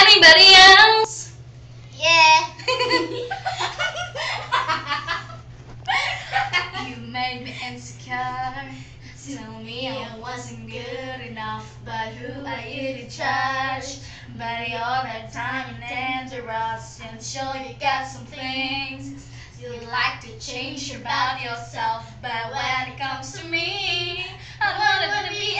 anybody else? Yeah. You made me insecure. Tell me I wasn't good enough, but who are you to judge? But you're that time and dangerous, and sure you got some things you like to change about yourself, but when it comes to me, I wanna be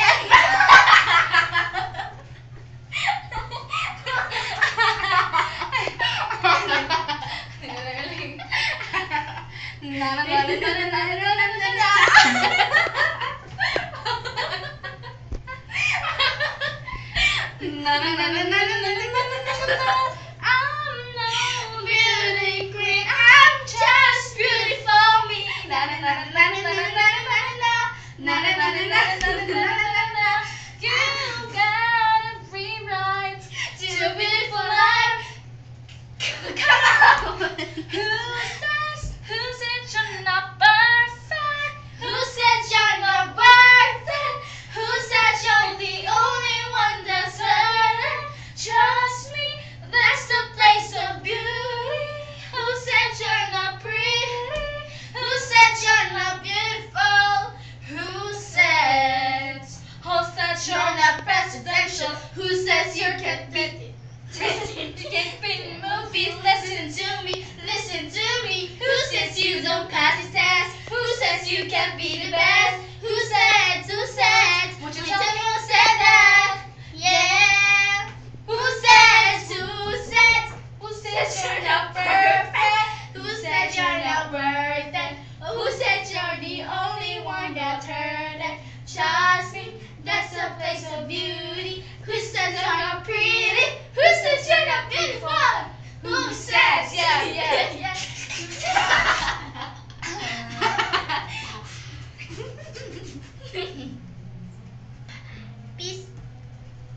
na na na na na na na na na. Na na na na na na na na na. I'm no beauty queen, I'm just beautiful me. Na na na na na na na na na na. Na na na na na na na na na. You got every right to a beautiful life. Come on. Who said you're not perfect? Who said you're not worth it? Who said you're the only one that's worth it? Trust me, that's the place of beauty. Who said you're not pretty? Who said you're not beautiful? Who said you're not presidential? Who says you can't be you can't be in movies? Listen to me, listen to me. Who says you don't pass this test? Who says you can't be the best? Who said? Won't you tell me who said that? Yeah. Who says you're not perfect? Who said you're not worth it? Who said you're the only one that heard it? Trust me, that's a place of beauty. Who says you're not pretty? Who says you're not beautiful? Who says? Yeah. Peace.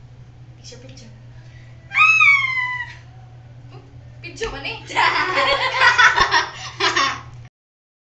Picture. Picture mana ni?